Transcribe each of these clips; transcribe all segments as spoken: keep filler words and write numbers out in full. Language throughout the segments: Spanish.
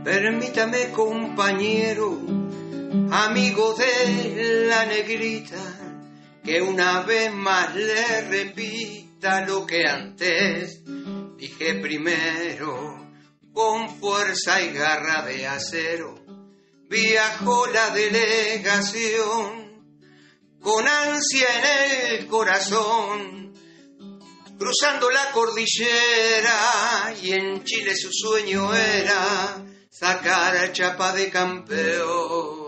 Permítame, compañero, amigo de la negrita, que una vez más le repita lo que antes dije primero. Con fuerza y garra de acero viajó la delegación, con ansia en el corazón, cruzando la cordillera, y en Chile su sueño era sacar chapa de campeón.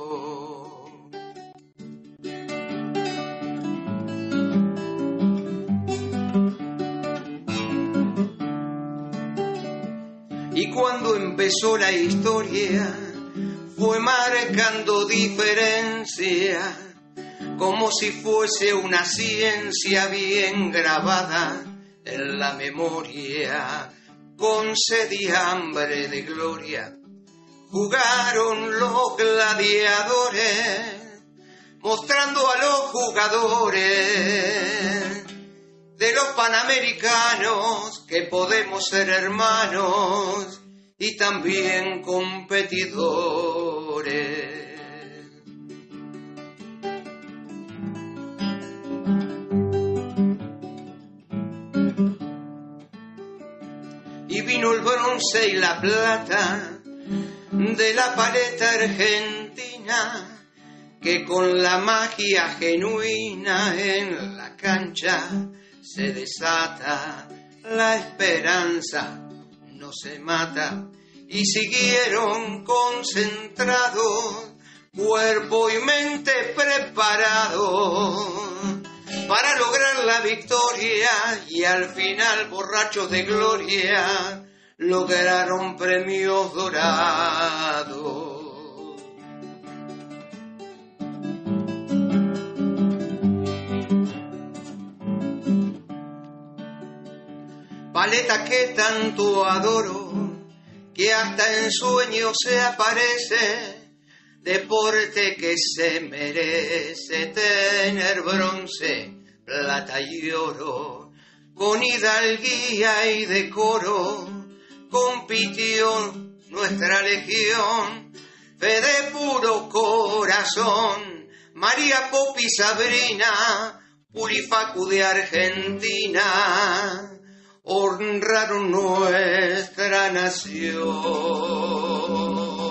Y cuando empezó la historia fue marcando diferencia, como si fuese una ciencia bien grabada en la memoria. Con sed y hambre de gloria jugaron los gladiadores, mostrando a los jugadores de los panamericanos que podemos ser hermanos y también competidores. Y vino el bronce y la plata de la paleta argentina, que con la magia genuina en la cancha se desata. La esperanza no se mata, y siguieron concentrados, cuerpo y mente preparados para lograr la victoria, y al final, borrachos de gloria, lograron premios dorados. Paleta que tanto adoro, que hasta en sueños se aparece, deporte que se merece tener bronce, plata y oro. Con hidalguía y decoro compitió nuestra legión, fe de puro corazón, María Popi Sabrina, Purifacu de Argentina, honraron nuestra nación.